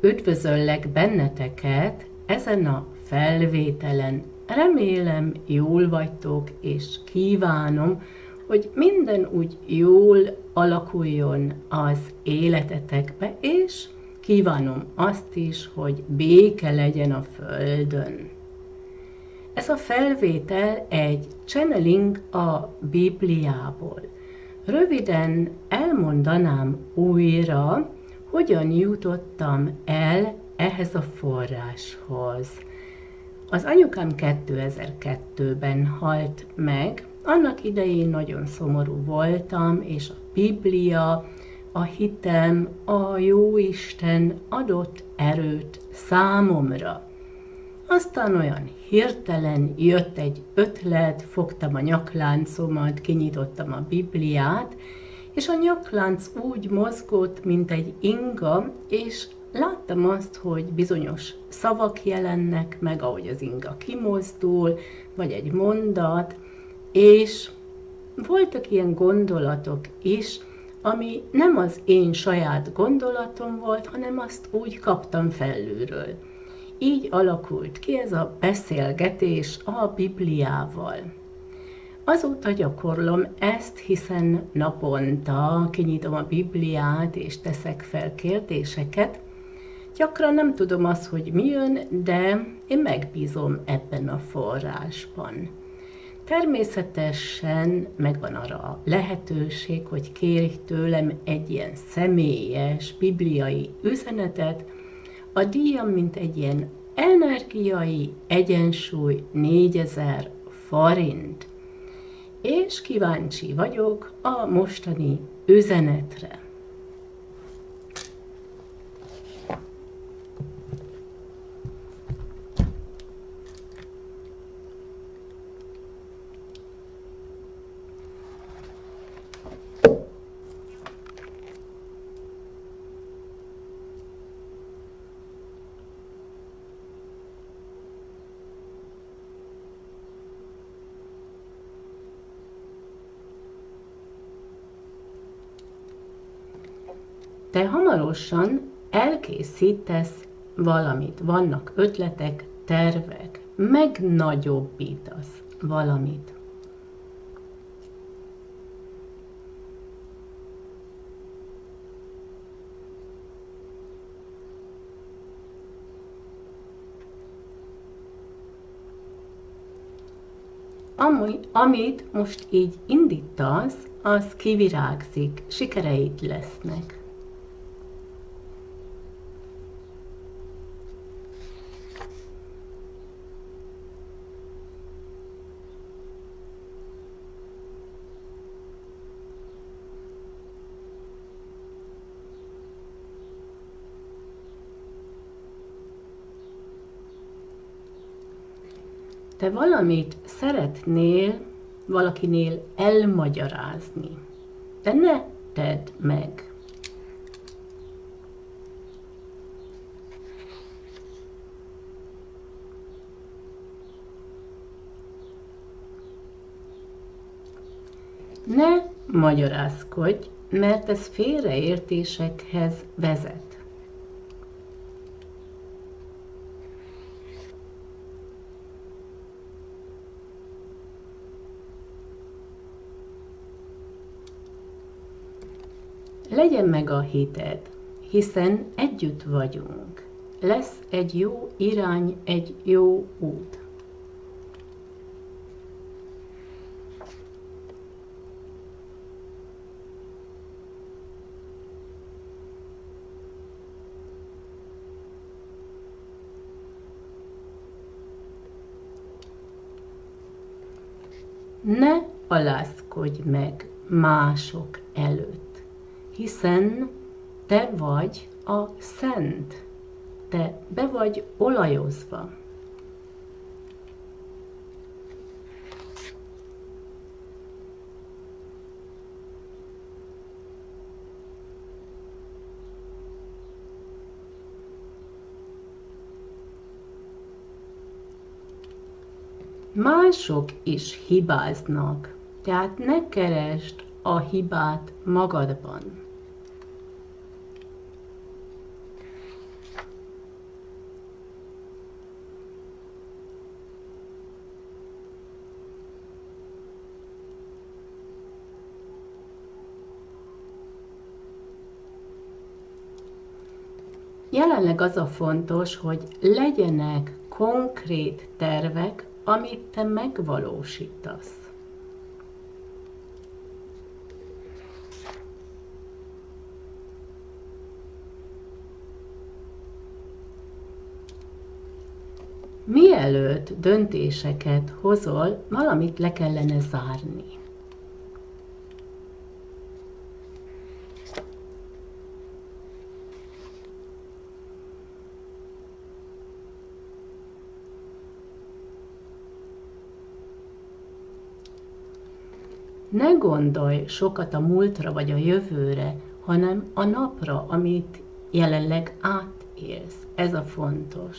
Üdvözöllek benneteket ezen a felvételen. Remélem jól vagytok, és kívánom, hogy minden úgy jól alakuljon az életetekbe, és kívánom azt is, hogy béke legyen a Földön. Ez a felvétel egy channeling a Bibliából. Röviden elmondanám újra, hogyan jutottam el ehhez a forráshoz. Az anyukám 2002-ben halt meg, annak idején nagyon szomorú voltam, és a Biblia, a hitem, a Jóisten adott erőt számomra. Aztán olyan hirtelen jött egy ötlet, fogtam a nyakláncomat, kinyitottam a Bibliát, és a nyaklánc úgy mozgott, mint egy inga, és láttam azt, hogy bizonyos szavak jelennek meg, ahogy az inga kimozdul, vagy egy mondat, és voltak ilyen gondolatok is, ami nem az én saját gondolatom volt, hanem azt úgy kaptam felülről. Így alakult ki ez a beszélgetés a Bibliával. Azóta gyakorlom ezt, hiszen naponta kinyitom a Bibliát és teszek fel kérdéseket. Gyakran nem tudom azt, hogy mi jön, de én megbízom ebben a forrásban. Természetesen megvan arra a lehetőség, hogy kérj tőlem egy ilyen személyes bibliai üzenetet. A díjam mint egy ilyen energiai egyensúly 4000 forint. És kíváncsi vagyok a mostani üzenetre. Te hamarosan elkészítesz valamit, vannak ötletek, tervek, megnagyobbítasz valamit. Amit most így indítasz, az kivirágzik, sikereid lesznek. Te valamit szeretnél valakinél elmagyarázni, de ne tedd meg. Ne magyarázkodj, mert ez félreértésekhez vezet. Legyen meg a hited, hiszen együtt vagyunk. Lesz egy jó irány, egy jó út. Ne alázkodj meg mások előtt, hiszen te vagy a szent, te be vagy olajozva. Mások is hibáznak, tehát ne keresd a hibát magadban. jelenleg az a fontos, hogy legyenek konkrét tervek, amit te megvalósítasz. Mielőtt döntéseket hozol, valamit le kellene zárni. Ne gondolj sokat a múltra vagy a jövőre, hanem a napra, amit jelenleg átélsz. Ez a fontos.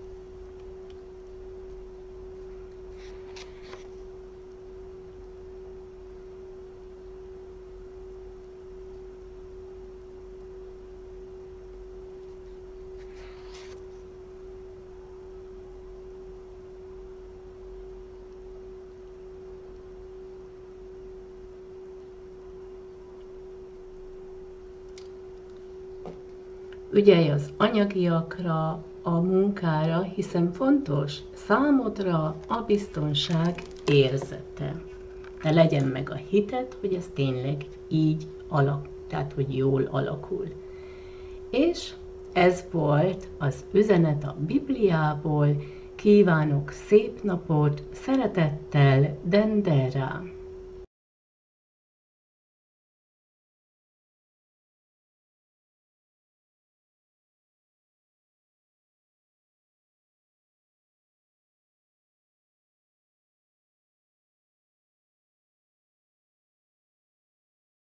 Ügyelj az anyagiakra, a munkára, hiszen fontos számodra a biztonság érzete. De legyen meg a hited, hogy ez tényleg így tehát hogy jól alakul. És ez volt az üzenet a Bibliából. Kívánok szép napot, szeretettel, Dendera!